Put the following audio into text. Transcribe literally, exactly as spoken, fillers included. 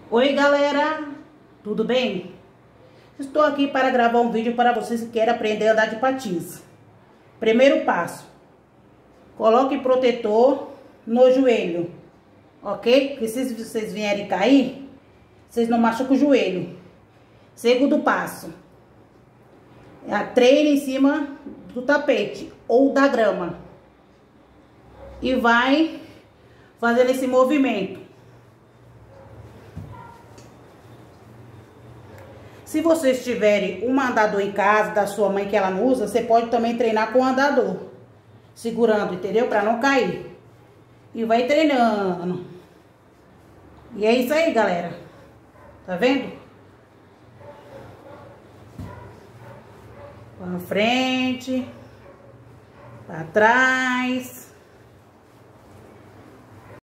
Oi galera, tudo bem? Estou aqui para gravar um vídeo para vocês que querem aprender a andar de patins. Primeiro passo: coloque protetor no joelho, ok? Porque se vocês vierem cair, vocês não machucam o joelho. Segundo passo: treine em cima do tapete ou da grama e vai fazendo esse movimento. Se vocês tiverem um andador em casa da sua mãe que ela não usa, você pode também treinar com o andador, segurando, entendeu? Para não cair. E vai treinando. E é isso aí, galera. Tá vendo? Pra frente, para trás.